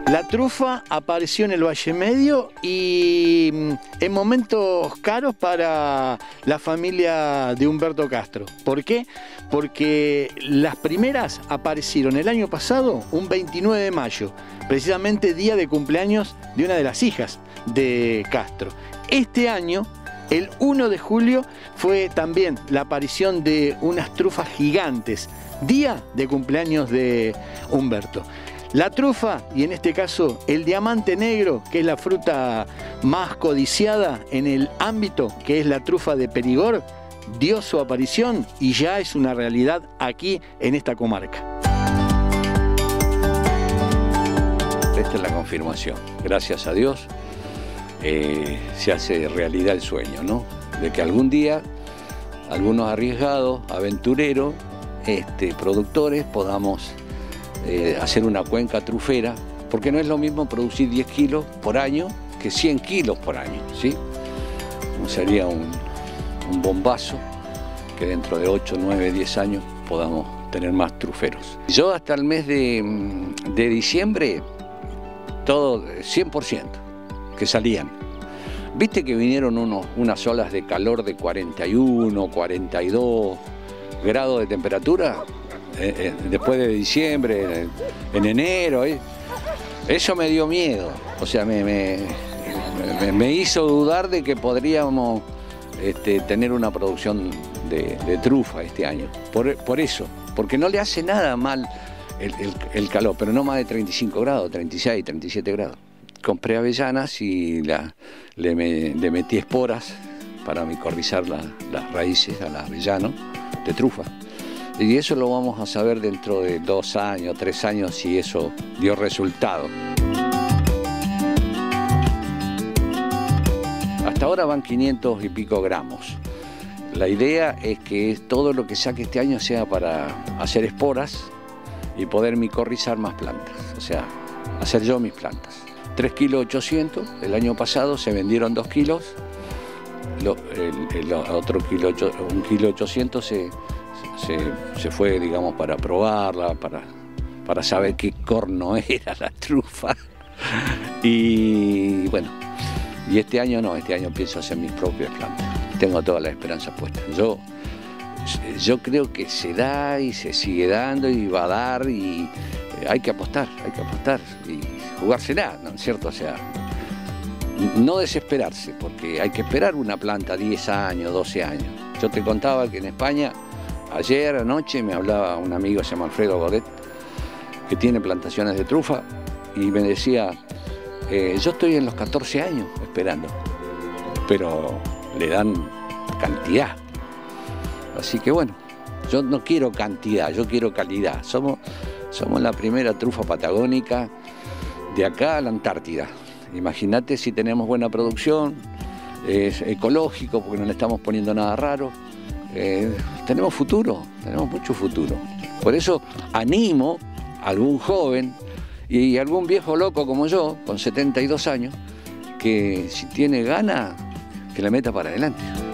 La trufa apareció en el Valle Medio y en momentos caros para la familia de Humberto Castro. ¿Por qué? Porque las primeras aparecieron el año pasado, un 29 de mayo, precisamente día de cumpleaños de una de las hijas de Castro. Este año, el 1 de julio, fue también la aparición de unas trufas gigantes, día de cumpleaños de Humberto. La trufa, y en este caso el diamante negro, que es la fruta más codiciada en el ámbito, que es la trufa de Perigord, dio su aparición y ya es una realidad aquí en esta comarca. Esta es la confirmación. Gracias a Dios se hace realidad el sueño, ¿no? De que algún día algunos arriesgados, aventureros, productores, podamos hacer una cuenca trufera, porque no es lo mismo producir 10 kilos por año que 100 kilos por año, ¿sí? Sería un bombazo que dentro de 8, 9, 10 años podamos tener más truferos. Yo hasta el mes de diciembre, todo 100% que salían. Viste que vinieron unas olas de calor de 41, 42 grados de temperatura. Después de diciembre, en enero, eso me dio miedo, o sea, me hizo dudar de que podríamos tener una producción de trufa este año, por eso, porque no le hace nada mal el calor, pero no más de 35 grados, 36, 37 grados. Compré avellanas y le metí esporas para micorrizar las raíces al avellano de trufa. Y eso lo vamos a saber dentro de 2 años, 3 años, si eso dio resultado. Hasta ahora van 500 y pico gramos. La idea es que todo lo que saque este año sea para hacer esporas y poder micorrizar más plantas. O sea, hacer yo mis plantas. 3 kilos 800, el año pasado se vendieron 2 kilos. El otro kilo, 1 kilo 800 se fue, digamos, para probarla, para saber qué corno era la trufa. Y bueno, y este año no, este año pienso hacer mis propias plantas. Tengo todas las esperanzas puestas. Yo creo que se da y se sigue dando y va a dar y hay que apostar y jugársela, ¿no es cierto? O sea, no desesperarse, porque hay que esperar una planta 10 años, 12 años. Yo te contaba que en España, ayer anoche me hablaba un amigo, se llama Alfredo Godet, que tiene plantaciones de trufa, y me decía, yo estoy en los 14 años esperando, pero le dan cantidad. Así que bueno, yo no quiero cantidad, yo quiero calidad. Somos la primera trufa patagónica de acá a la Antártida. Imagínate si tenemos buena producción, es ecológico porque no le estamos poniendo nada raro. Tenemos futuro, tenemos mucho futuro. Por eso animo a algún joven y algún viejo loco como yo, con 72 años, que si tiene ganas, que la meta para adelante.